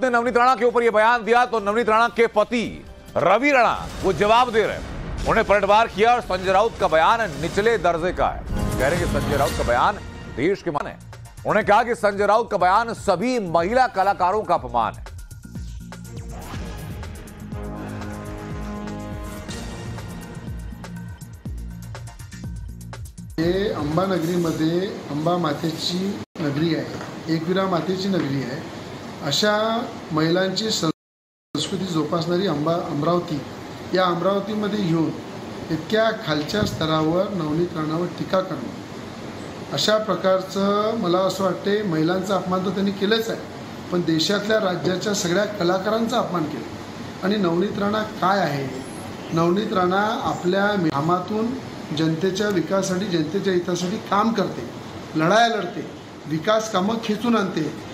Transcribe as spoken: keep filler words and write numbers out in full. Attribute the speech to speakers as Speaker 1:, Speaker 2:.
Speaker 1: ने नवनीत राणा के ऊपर यह बयान दिया तो नवनीत राणा के पति रवि राणा वो जवाब दे रहे हैं। उन्हें पलटवार किया और संजय राउत का बयान निचले दर्जे का है। कह रहे हैं कि संजय राउत का बयान देश के मान है। उन्होंने कहा कि संजय राउत का बयान सभी महिला कलाकारों का अपमान है।
Speaker 2: हे अंबा नगरीमध्ये अंबा मातेची नगरी आहे, एकविरा मातेची नगरी आहे। अशा महिलांची संस्कृती जोपासणारी अंबा अमरावती या अमरावतीमध्ये येऊन इतक्या खालच्या स्तरावर नवनीत राणावर टीका करणं, अशा प्रकारचं मला असं वाटते महिलांचा अपमान तर त्यांनी केलंच आहे, पण देशातल्या राज्याच्या सगळ्या कलाकारांचा अपमान केला। आणि नवनीत राणा काय आहे? नवनीत राणा आपल्या कामातून जनतेच्या विकासासाठी जनतेच्या हितासाठी काम करते, लढाया लढते, विकास कामं खेचून आणते।